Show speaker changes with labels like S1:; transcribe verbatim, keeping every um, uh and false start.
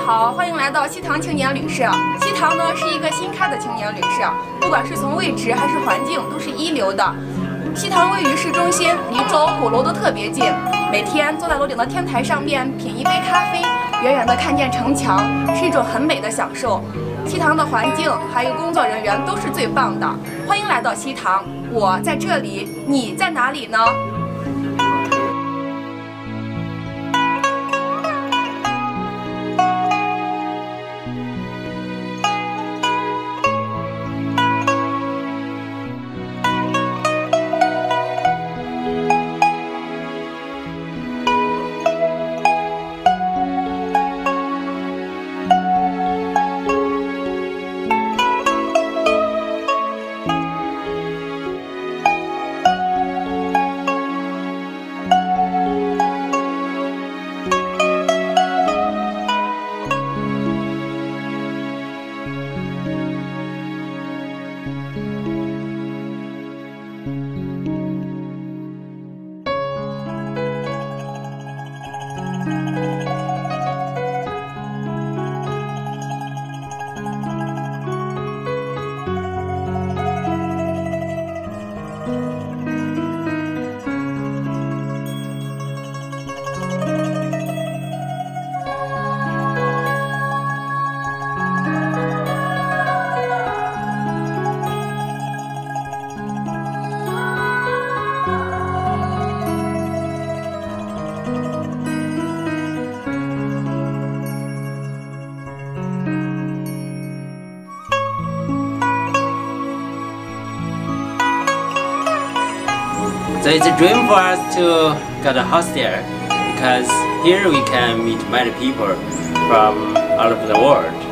S1: 好，欢迎来到西塘青年旅社。西塘呢是一个新开的青年旅社，不管是从位置还是环境都是一流的。西塘位于市中心，离周鼓楼都特别近。每天坐在楼顶的天台上面品一杯咖啡，远远的看见城墙，是一种很美的享受。西塘的环境还有工作人员都是最棒的。欢迎来到西塘，我在这里，你在哪里呢？
S2: So it's a dream for us to get a hostel because here we can meet many people from all over the world.